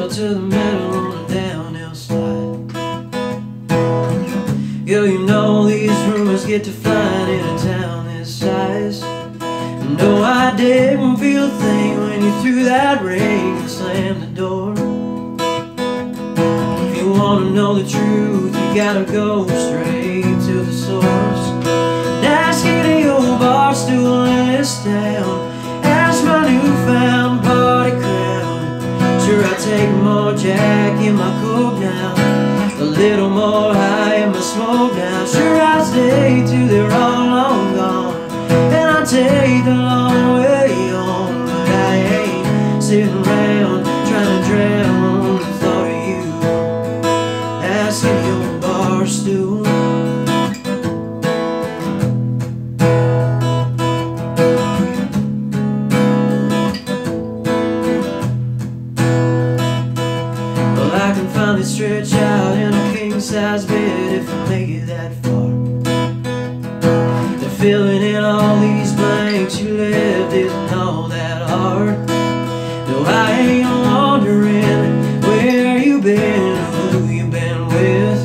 pedal to the metal on a downhill slide. Girl, you know these rumors get to flying in a town this size. No, I didn't feel a thing when you threw that ring and slammed the door. If you wanna know the truth, you gotta go straight to the source. Ask any old bar stool in this town, ask my newfound party crowd. Sure, I take more Jack in my coke now, a little more high in my smoke now. Sure, I stay till they're all long gone, and I take the long way home. But I ain't sitting around trying to drown the thought of you. Ask any old bar stool. Well, I can finally stretch out in a king-size bed if I make it that far. Filling in all these blanks you left isn't all that hard. No, I ain't wondering where you been or who you been with.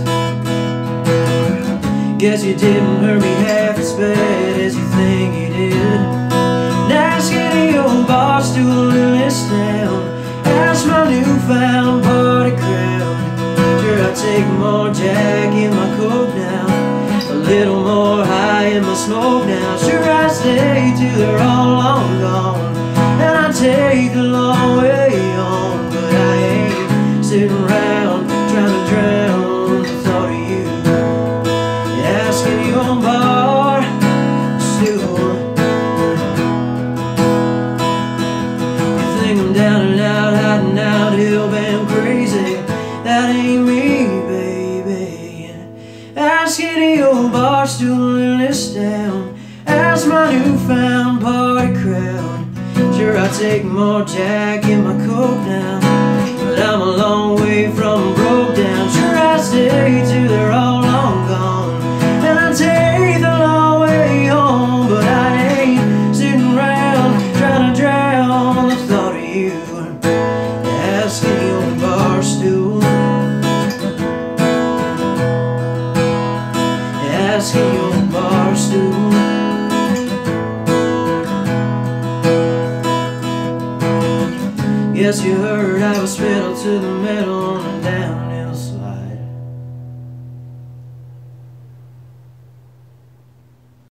Guess you didn't hurt me half as bad as you think you did. Ask any old bar stool in this town, ask my newfound party crowd. Sure, I take more Jack in my coke now, a little more high in my smoke now. Sure, I stay till they're all long gone, and I take the long way home. But I ain't sitting around trying to drown the thought of you. Ask any old bar stool. You think I'm down and out, hiding out, hell-bent crazy? That ain't me, baby. Ask any old bar stool in this town, ask my newfound party crowd. Sure, I take more Jack in my coke now, but I'm a long way from broke down. Sure, I stay till they're all long gone, and I take the long way home. But I ain't sitting around trying to drown the thought of you. Ask any old bar stool. Ask any old bar stool. Yes, you heard I was pedal to the metal on a